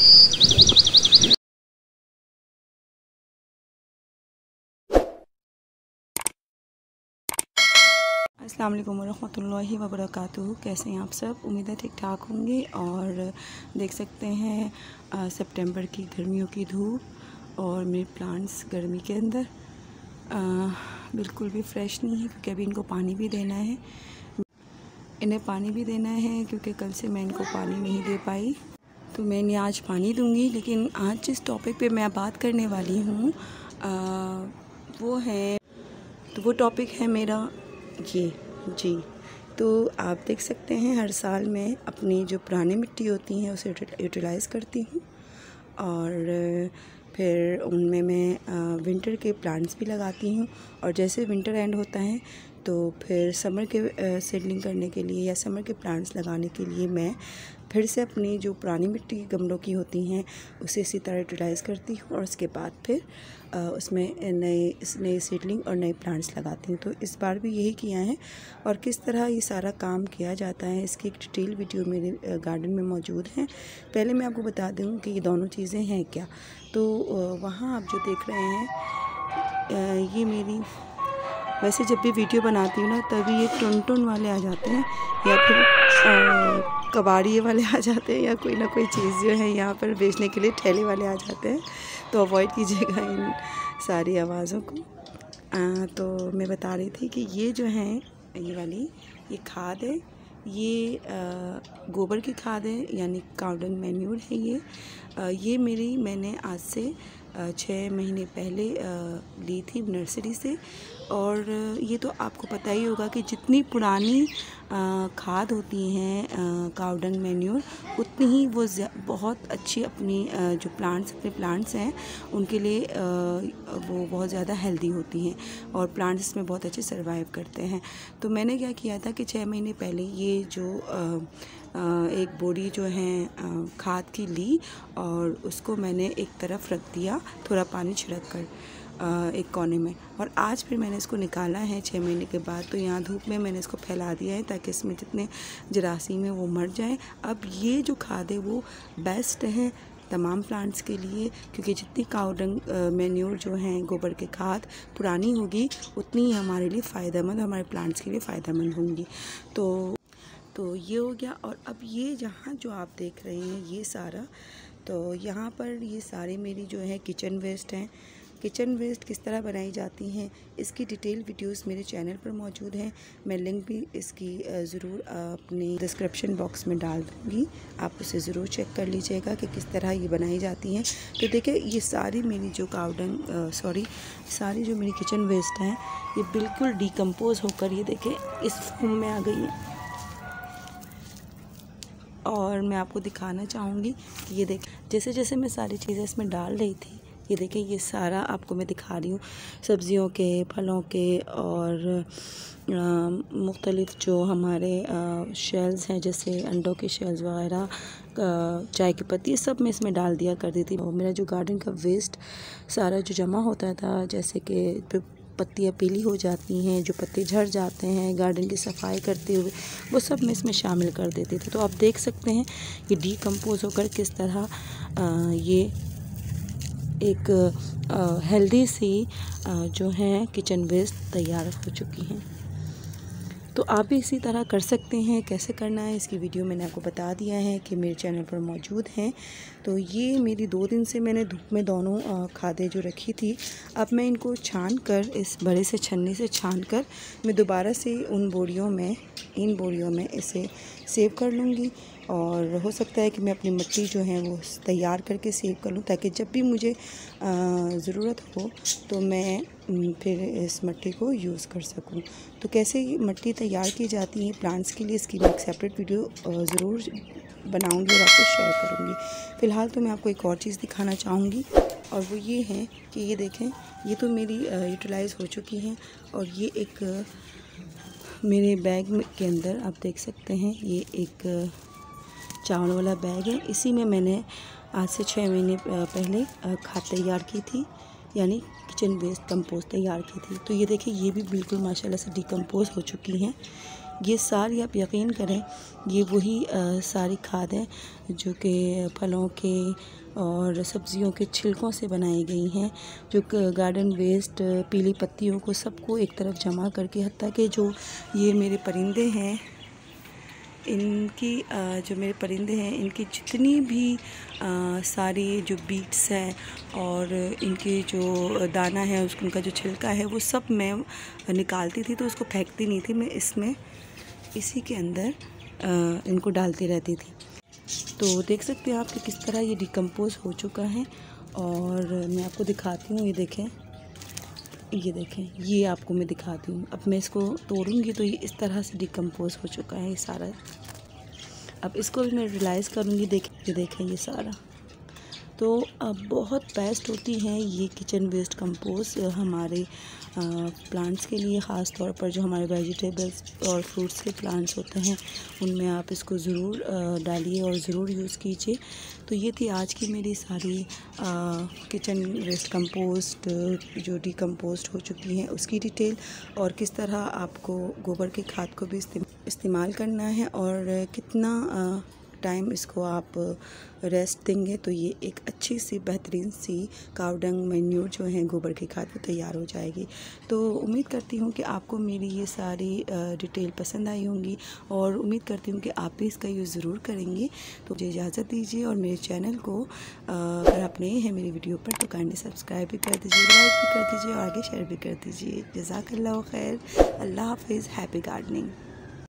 अस्सलाम वालेकुम वरहमतुल्लाहि वबरकातुहू। कैसे हैं आप सब? उम्मीद है ठीक ठाक होंगे। और देख सकते हैं सितंबर की गर्मियों की धूप और मेरे प्लांट्स गर्मी के अंदर बिल्कुल भी फ्रेश नहीं है, क्योंकि अभी इनको पानी भी देना है। इन्हें पानी भी देना है क्योंकि कल से मैं इनको पानी नहीं दे पाई, तो मैं इन्हें आज पानी दूंगी। लेकिन आज जिस टॉपिक पे मैं बात करने वाली हूँ वो टॉपिक है मेरा ये जी। तो आप देख सकते हैं हर साल मैं अपनी जो पुरानी मिट्टी होती हैं उसे यूटिलाइज़ करती हूँ, और फिर उनमें मैं विंटर के प्लांट्स भी लगाती हूँ। और जैसे विंटर एंड होता है तो फिर समर के सीडलिंग करने के लिए या समर के प्लांट्स लगाने के लिए मैं फिर से अपनी जो पुरानी मिट्टी गमलों की होती हैं उसे इसी तरह यूटिलाइज़ करती हूँ, और उसके बाद फिर उसमें नए सीडलिंग और नए प्लांट्स लगाती हूँ। तो इस बार भी यही किया है, और किस तरह ये सारा काम किया जाता है इसकी एक डिटेल वीडियो मेरे गार्डन में मौजूद है। पहले मैं आपको बता दूँ कि ये दोनों चीज़ें हैं क्या। तो वहाँ आप जो देख रहे हैं ये मेरी, वैसे जब भी वीडियो बनाती हूँ ना तभी ये टुन वाले आ जाते हैं, या फिर कबाड़िए वाले आ जाते हैं, या कोई ना कोई चीज़ जो है यहाँ पर बेचने के लिए ठेले वाले आ जाते हैं। तो अवॉइड कीजिएगा इन सारी आवाज़ों को। तो मैं बता रही थी कि ये जो है ये वाली ये खाद है, ये गोबर की खाद है, यानी काउ डंग मैन्योर है ये मैंने आज से 6 महीने पहले ली थी नर्सरी से। और ये तो आपको पता ही होगा कि जितनी पुरानी खाद होती हैं काउ डंग मैन्योर, उतनी ही वो बहुत अच्छी अपनी जो प्लांट्स हैं उनके लिए वो बहुत ज़्यादा हेल्दी होती हैं, और प्लांट्स इसमें बहुत अच्छे सर्वाइव करते हैं। तो मैंने क्या किया था कि 6 महीने पहले ये जो एक बोरी जो है खाद की ली, और उसको मैंने एक तरफ रख दिया थोड़ा पानी छिड़क कर एक कोने में। और आज फिर मैंने इसको निकाला है 6 महीने के बाद, तो यहाँ धूप में मैंने इसको फैला दिया है ताकि इसमें जितने जरासीम हैं वो मर जाएं। अब ये जो खाद है वो बेस्ट है तमाम प्लांट्स के लिए, क्योंकि जितनी काउ डंग मैन्योर जो हैं गोबर के खाद पुरानी होगी उतनी ही हमारे लिए फ़ायदेमंद, हमारे प्लांट्स के लिए फ़ायदेमंद होंगी। तो ये हो गया। और अब ये जहाँ जो आप देख रहे हैं ये सारा, तो यहाँ पर ये सारे मेरी जो है किचन वेस्ट हैं। किचन वेस्ट किस तरह बनाई जाती हैं इसकी डिटेल वीडियोस मेरे चैनल पर मौजूद हैं। मैं लिंक भी इसकी ज़रूर अपने डिस्क्रिप्शन बॉक्स में डाल दूँगी, आप उसे ज़रूर चेक कर लीजिएगा कि किस तरह ये बनाई जाती हैं। तो देखिए ये सारी मेरी जो सारी जो मेरी किचन वेस्ट हैं ये बिल्कुल डिकम्पोज होकर ये देखें इस फॉर्म में आ गई है। और मैं आपको दिखाना चाहूँगी कि ये देख, जैसे जैसे मैं सारी चीज़ें इसमें डाल रही थी, ये देखिए ये सारा आपको मैं दिखा रही हूँ, सब्ज़ियों के, फलों के, और मुख्तलिफ़ जो हमारे शेल्स हैं जैसे अंडों के शेल्स वगैरह, चाय की पत्ती, सब मैं इसमें डाल दिया करती थी। और मेरा जो गार्डन का वेस्ट सारा जो जमा होता था, जैसे कि पत्तियाँ पीली हो जाती हैं, जो पत्ते झड़ जाते हैं गार्डन की सफाई करते हुए, वो सब मैं इसमें शामिल कर देती थी। तो आप देख सकते हैं ये डिकम्पोज होकर किस तरह ये एक हेल्दी सी जो है किचन वेस्ट तैयार हो चुकी हैं। तो आप भी इसी तरह कर सकते हैं। कैसे करना है इसकी वीडियो मैंने आपको बता दिया है कि मेरे चैनल पर मौजूद हैं। तो ये मेरी 2 दिन से मैंने धूप में दोनों खादें जो रखी थी, अब मैं इनको छान कर, इस बड़े से छन्नी से छान कर मैं दोबारा से इन बोरियों में इसे सेव कर लूँगी। और हो सकता है कि मैं अपनी मिट्टी जो है वो तैयार करके सेव कर लूँ, ताकि जब भी मुझे ज़रूरत हो तो मैं फिर इस मिट्टी को यूज़ कर सकूँ। तो कैसे मिट्टी तैयार की जाती है प्लांट्स के लिए, इसकी मैं एक सेपरेट वीडियो ज़रूर बनाऊँगी और आपको शेयर करूँगी। फ़िलहाल तो मैं आपको एक और चीज़ दिखाना चाहूँगी, और वो ये है कि ये देखें, ये तो मेरी यूटिलाइज़ हो चुकी हैं। और ये एक मेरे बैग के अंदर आप देख सकते हैं, ये एक चावल वाला बैग है। इसी में मैंने आज से 6 महीने पहले खाद तैयार की थी, यानी किचन वेस्ट कंपोस्ट तैयार की थी। तो ये देखिए ये भी बिल्कुल माशाल्लाह से डिकम्पोज हो चुकी हैं। ये सारी आप यकीन करें ये वही सारी खाद है जो कि फलों के और सब्जियों के छिलकों से बनाई गई हैं, जो गार्डन वेस्ट, पीली पत्तियों को सबको एक तरफ जमा करके, हत्ता कि जो ये मेरे परिंदे हैं इनकी जो मेरे परिंदे हैं इनकी जितनी भी सारी जो बीट्स हैं और इनके जो दाना है उनका जो छिलका है वो सब मैं निकालती थी, तो उसको फेंकती नहीं थी, मैं इसमें इसी के अंदर इनको डालती रहती थी। तो देख सकते हैं आप कि किस तरह ये डिकम्पोज़ हो चुका है। और मैं आपको दिखाती हूँ, ये देखें, ये आपको मैं दिखाती हूँ। अब मैं इसको तोड़ूंगी तो ये इस तरह से डिकम्पोज़ हो चुका है ये सारा। अब इसको भी मैं रियलाइज़ करूँगी। देखें ये सारा। तो अब बहुत बेस्ट होती हैं ये किचन वेस्ट कंपोस्ट हमारे प्लांट्स के लिए, ख़ास तौर पर जो हमारे वेजिटेबल्स और फ्रूट्स के प्लांट्स होते हैं उनमें आप इसको ज़रूर डालिए और ज़रूर यूज़ कीजिए। तो ये थी आज की मेरी सारी किचन वेस्ट कंपोस्ट जो डिकम्पोस्ट हो चुकी हैं उसकी डिटेल, और किस तरह आपको गोबर की खाद को भी इस्तेमाल करना है और कितना टाइम इसको आप रेस्ट देंगे तो ये एक अच्छी सी बेहतरीन सी काव डंग मैन्यूर जो है गोबर की खाद वो तैयार हो जाएगी। तो उम्मीद करती हूँ कि आपको मेरी ये सारी डिटेल पसंद आई होंगी और उम्मीद करती हूँ कि आप भी इसका यूज़ ज़रूर करेंगे। तो मुझे इजाज़त दीजिए और मेरे चैनल को अगर आप नए हैं मेरी वीडियो पर तो काइंडली सब्सक्राइब भी कर दीजिए, लाइक भी कर दीजिए और आगे शेयर भी कर दीजिए। जज़ाकल्लाह खैर। अल्लाह हाफ़िज़। Happy gardening.